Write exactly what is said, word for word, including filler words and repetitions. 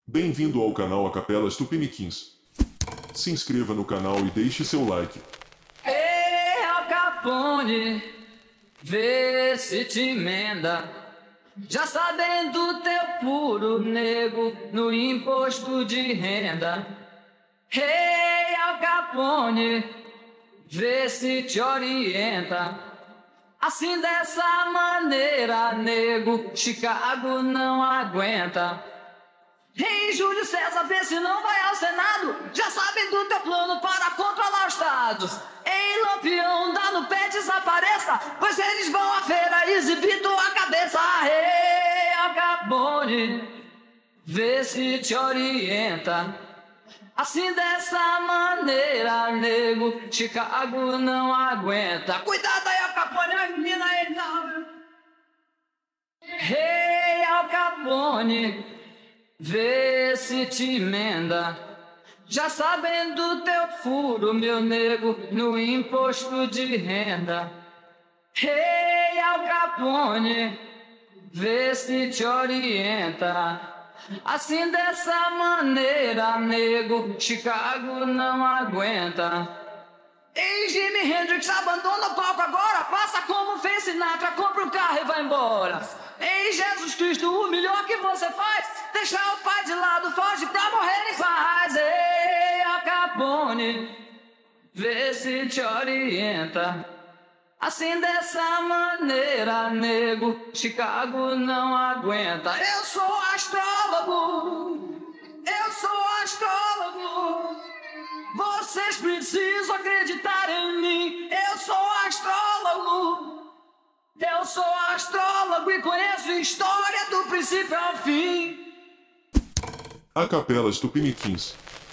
Bem-vindo ao canal A Capelas Tupiniquins. Se inscreva no canal e deixe seu like. Ei, Al Capone, vê se te emenda. Já sabendo teu puro nego no imposto de renda. Ei, Al Capone, vê se te orienta. Assim dessa maneira, nego, Chicago não aguenta. Ei, Júlio César, vê se não vai ao Senado. Já sabem do teu plano para controlar os estados. Ei, Lampião, dá no pé, desapareça, pois eles vão à feira exibir tua cabeça. Ei, Al Capone, vê se te orienta. Assim dessa maneira, nego, Chicago não aguenta. Cuidado aí, Al Capone, a menina aí não. Ei, Al Capone, vê se te emenda. Já sabendo teu furo, meu nego, no imposto de renda. Ei, Al Capone, vê se te orienta. Assim dessa maneira, nego, Chicago não aguenta. Ei, Jimi Hendrix, abandona o palco agora. Faça como fez Sinatra, compra um carro e vai embora. Ei, Jesus Cristo, o melhor que você faz, deixar o pai de lado, foge pra morrer em paz. Ei, Al Capone, vê se te orienta. Assim dessa maneira, nego, Chicago não aguenta. Eu sou astrólogo, eu sou astrólogo. Vocês precisam acreditar em mim. Eu sou astrólogo, eu sou astrólogo e conheço história do princípio ao fim. A Capelas Tupiniquins.